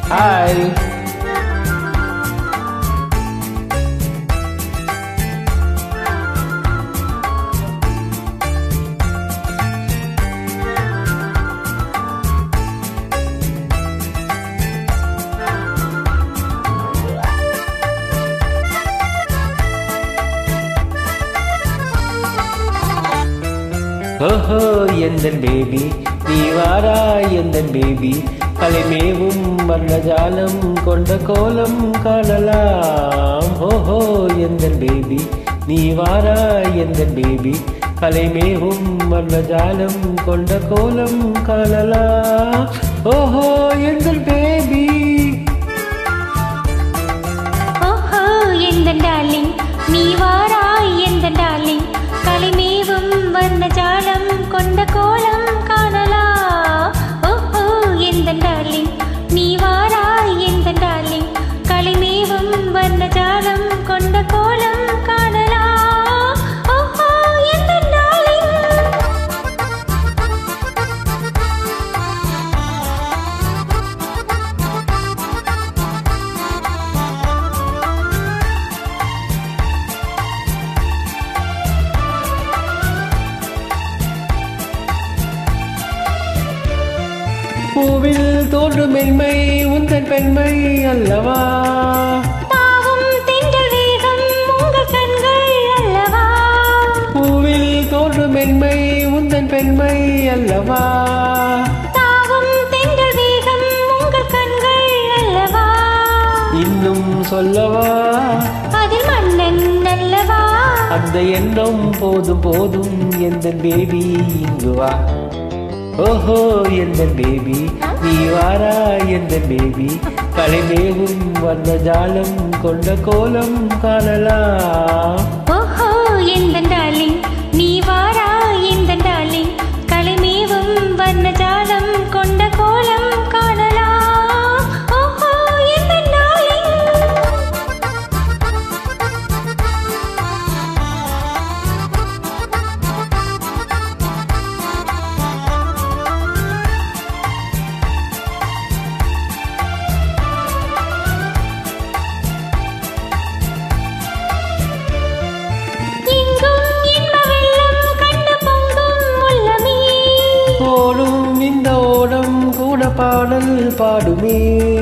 Hi. ஓஹோ எந்தன் baby நீ வாராய் எந்தன் பேபி கலைமேவும் வர்ணஜாலம் கொண்ட கோலம் காணலாம். ஓஹோ எந்தன் பேபி நீ வாராய் எந்தன் பேபி கலைமேவும் வர்ணஜாலம் கொண்ட கோலம் காணலாம். ஓஹோ எந்தன் பேபி. ஓஹோ எந்தன் டார்லிங் நீ வாராய் எந்தன் டார்லிங் கலைமேவும் வர்ணஜாலம் கொண்ட கோலம் காணலாம். ஓஹோ எந்தன் டார்லிங் நீ வாராய் எந்தன் டார்லிங் கலைமேவும் வர்ணஜாலம் கொண்ட கோலம் காணலாம். ஓஹோ எந்தன் டார்லிங். பூவில் தோன்றும் மென்மை உந்தன் பெண்மை அல்லவா. தாவும் தென்றல் வேகம் உங்கள் கண்கள் அல்லவா. பூவில் தோன்றும் மென்மை உந்தன் பெண்மை அல்லவா. தாவும் தென்றல் வேகம் உங்கள் கண்கள் அல்லவா. இன்னும் சொல்லவா அதில் மன்னன் அல்லவா. அந்த எண்ணம் போதும் போதும் எந்தன் பேபி இங்கு வா. ஓஹோ எந்தன் பேபி நீ வாரா எந்தன் பேபி கலைமேவும் வர்ணஜாலம் கொண்ட கோலம் காணலாம். ஓஹோ எந்தன் டார்லிங் நீ வாரா எந்தன் டார்லிங் கலைமேவும் வர்ணஜாலம் கொண்ட கோலம் காணலாம். ஓஹோ எந்தன் டார்லிங். ஓடும் இந்த ஓடம் கூட பாடல் பாடுமே.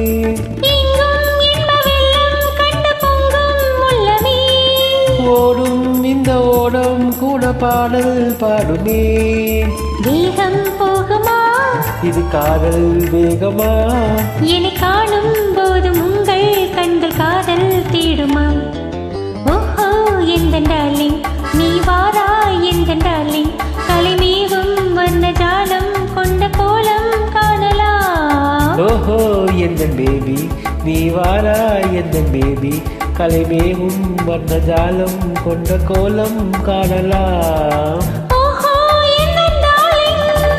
ஓடும் இந்த ஓடம் கூட பாடல் பாடுமே. வேகம் போகுமா இது காதல் வேகமா. என்னை காணும் போதும் உங்கள் கண்கள் காதல் தேடுமா. ஓஹோ எந்தன் டார்லிங் நீ வாரா எந்தன் டார்லிங் கலைமேவும் வர்ணஜாலம் கொண்ட கோலம் காணலாம். ஓஹோ எந்தன் பேபி நீ வாரா எந்தன் பேபி கலைமேவும் வர்ணஜாலம் கொண்ட கோலம் காணலாம். ஓஹோ எந்தன் டார்லிங்.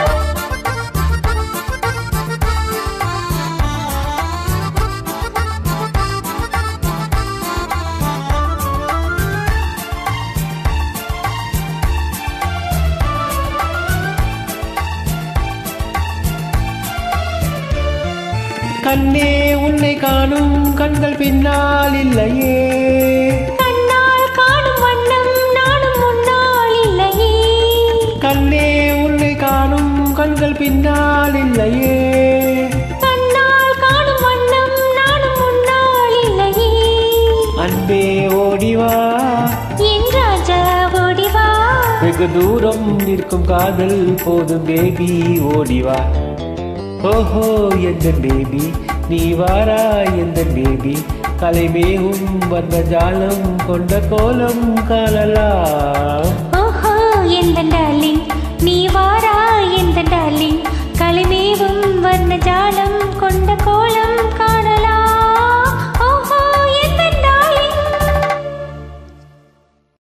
கண்ணே உன்னை காணும் கண்கள் பின்னால் இல்லையே. கண்ணால் காணும் வண்ணம் நானும் முன்னால் இல்லையே. கண்ணே உன்னை காணும் கண்கள் பின்னால் இல்லையே. கண்ணால் காணும் வண்ணம் நானும் முன்னால் இல்லையே. அன்பே ஓடிவா என் ராஜா ஓடிவா. வெகு தூரம் நிற்கும் காதல் போதும் பேபி ஓடிவா. ஓஹோ எந்தன் பேபி நீ வாரா எந்தன் பேபி கலைமேவும் வர்ணஜாலம் கொண்ட கோலம் காணலாம். ஓஹோ எந்தன் டார்லிங் நீ வாரா எந்தன் டார்லிங்